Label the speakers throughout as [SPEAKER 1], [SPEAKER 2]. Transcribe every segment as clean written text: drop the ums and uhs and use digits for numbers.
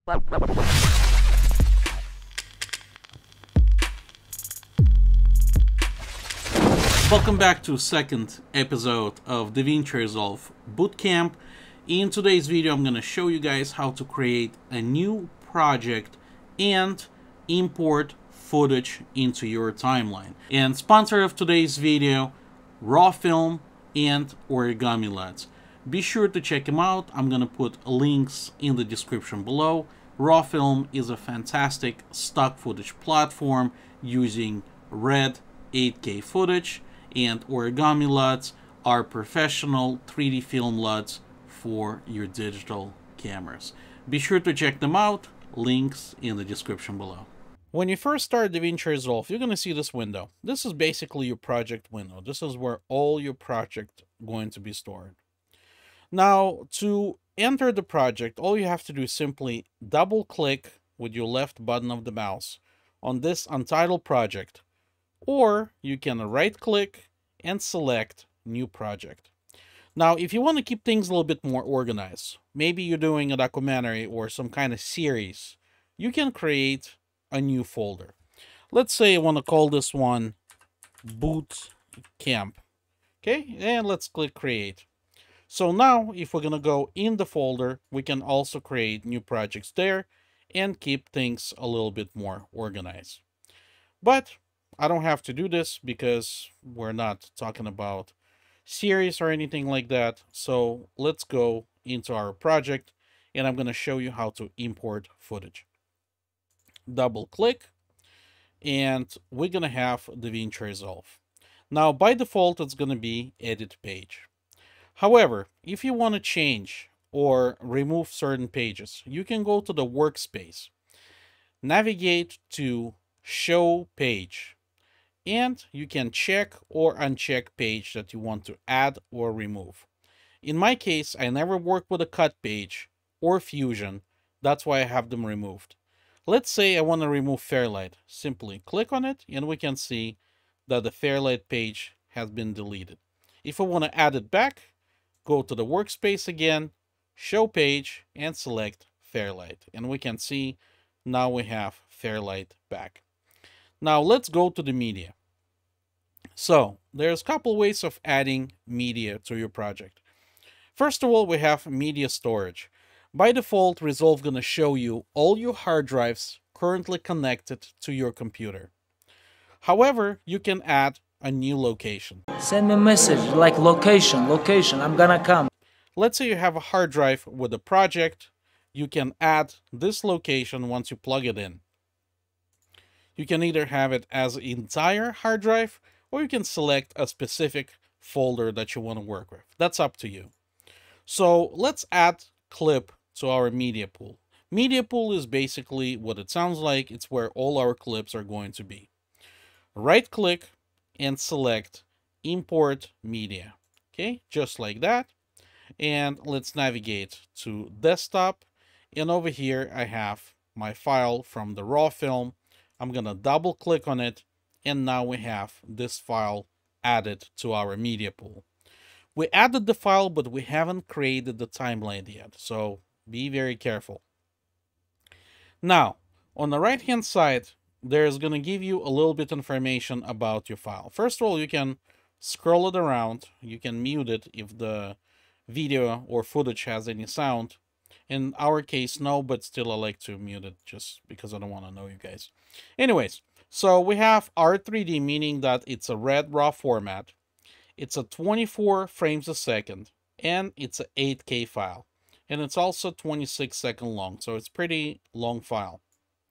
[SPEAKER 1] Welcome back to the second episode of Davinci Resolve Bootcamp. In today's video, I'm going to show you guys how to create a new project and import footage into your timeline. And sponsor of today's video, Raw Film and Origami Lads. Be sure to check them out. I'm going to put links in the description below. Raw Film is a fantastic stock footage platform using red 8K footage, and Origami LUTs are professional 3D film LUTs for your digital cameras. Be sure to check them out. Links in the description below. When you first start Davinci Resolve, you're going to see this window. This is basically your project window. This is where all your project going to be stored. Now, to enter the project, all you have to do is simply double click with your left button of the mouse on this untitled project, or you can right click and select new project. Now, if you want to keep things a little bit more organized, maybe you're doing a documentary or some kind of series, you can create a new folder. Let's say I want to call this one Boot Camp. Okay, and let's click create. So now if we're going to go in the folder, we can also create new projects there and keep things a little bit more organized. But I don't have to do this because we're not talking about series or anything like that. So let's go into our project and I'm going to show you how to import footage. Double click and we're going to have Davinci Resolve. Now by default, it's going to be edit page. However, if you want to change or remove certain pages, you can go to the workspace, navigate to show page, and you can check or uncheck page that you want to add or remove. In my case, I never work with a cut page or fusion. That's why I have them removed. Let's say I want to remove Fairlight. Simply click on it and we can see that the Fairlight page has been deleted. If I want to add it back, go to the workspace again, show page, and select Fairlight. And we can see now we have Fairlight back. Now let's go to the media. So there's a couple ways of adding media to your project. First of all, we have media storage. By default, Resolve going to show you all your hard drives currently connected to your computer. However, you can add a new location.
[SPEAKER 2] Send me a message like location, I'm gonna come.
[SPEAKER 1] Let's say you have a hard drive with a project. You can add this location once you plug it in. You can either have it as an entire hard drive or you can select a specific folder that you want to work with. That's up to you. So let's add clip to our media pool. Media pool is basically what it sounds like. It's where all our clips are going to be. Right click and select import media. Okay, just like that. And let's navigate to desktop. And over here I have my file from the raw film. I'm gonna double click on it. And now we have this file added to our media pool. We added the file, but we haven't created the timeline yet. So be very careful. Now, on the right hand side, there's going to give you a little bit information about your file. First of all, you can scroll it around. You can mute it if the video or footage has any sound. In our case, no, but still I like to mute it just because I don't want to know you guys. Anyways, so we have R3D, meaning that it's a red raw format. It's a 24 frames a second, and it's an 8K file. And it's also 26 seconds long, so it's pretty long file.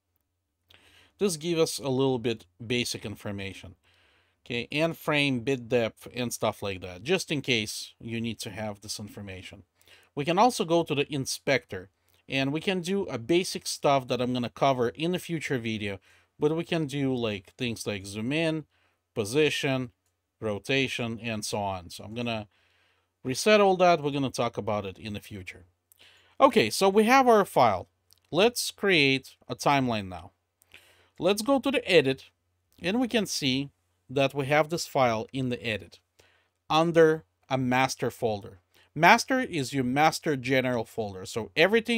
[SPEAKER 1] This gives us a little bit basic information. Okay, and frame, bit depth, and stuff like that, just in case you need to have this information. We can also go to the inspector, and we can do a basic stuff that I'm going to cover in a future video, but we can do like things like zoom in, position, rotation, and so on. So I'm going to reset all that. We're going to talk about it in the future. Okay, so we have our file. Let's create a timeline now. Let's go to the edit, and we can see that we have this file in the edit under a master folder. Master is your master general folder. So everything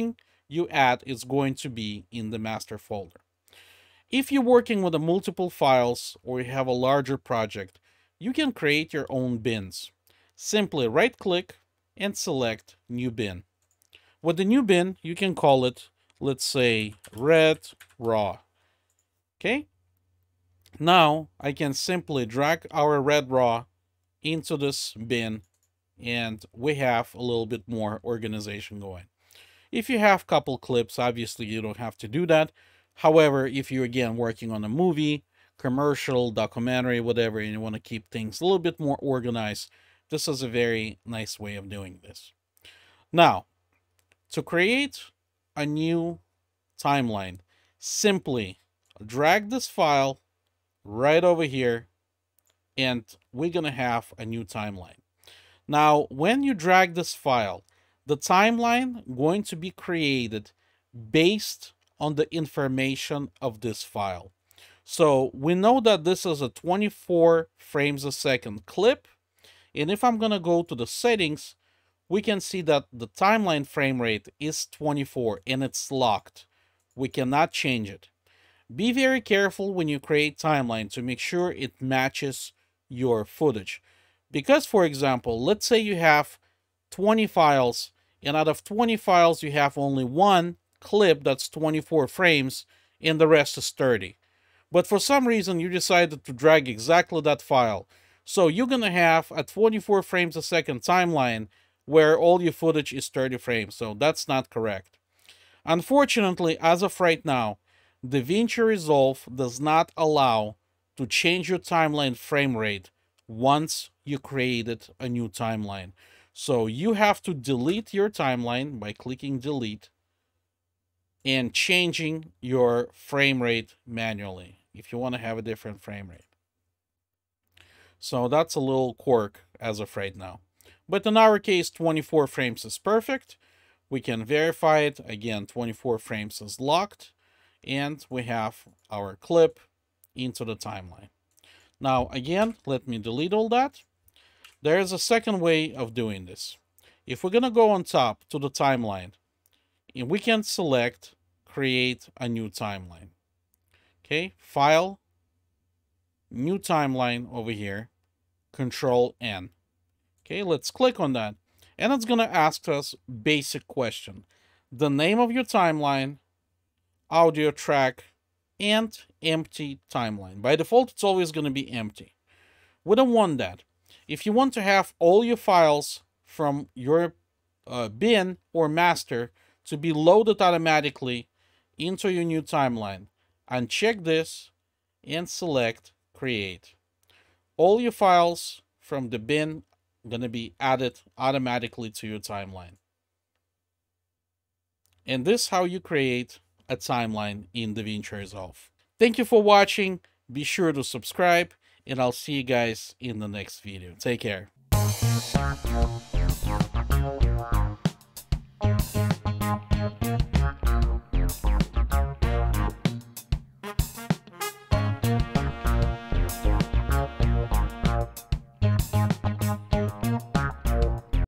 [SPEAKER 1] you add is going to be in the master folder. If you're working with multiple files or you have a larger project, you can create your own bins. Simply right-click and select New Bin. With the new bin, you can call it, let's say, Red Raw. Okay? Now, I can simply drag our Red Raw into this bin, and we have a little bit more organization going. If you have a couple clips, obviously you don't have to do that. However, if you're again working on a movie, commercial, documentary, whatever, and you want to keep things a little bit more organized, this is a very nice way of doing this. Now, to create a new timeline, simply drag this file right over here, and we're going to have a new timeline. Now, when you drag this file, the timeline going to be created based on the information of this file. So we know that this is a 24 frames a second clip. And if I'm going to go to the settings, we can see that the timeline frame rate is 24 and it's locked. We cannot change it. Be very careful when you create timeline to make sure it matches your footage. Because, for example, let's say you have 20 files, and out of 20 files, you have only one clip that's 24 frames, and the rest is 30. But for some reason, you decided to drag exactly that file. So you're going to have a 24 frames a second timeline where all your footage is 30 frames. So that's not correct. Unfortunately, as of right now, Davinci Resolve does not allow to change your timeline frame rate once you created a new timeline. So you have to delete your timeline by clicking delete and changing your frame rate manually if you want to have a different frame rate. So that's a little quirk as of right now. But in our case, 24 frames is perfect. We can verify it. Again, 24 frames is locked. And we have our clip into the timeline. Now, again, let me delete all that. There is a second way of doing this. If we're going to go on top to the timeline, and we can select create a new timeline. Okay, file, new timeline over here, Control N. Okay, let's click on that. And it's going to ask us basic question. The name of your timeline, audio track, and empty timeline. By default, it's always going to be empty. We don't want that. If you want to have all your files from your bin or master to be loaded automatically into your new timeline, uncheck this and select create. All your files from the bin are going to be added automatically to your timeline. And this is how you create a timeline in Davinci Resolve. Thank you for watching. Be sure to subscribe, and I'll see you guys in the next video. Take care.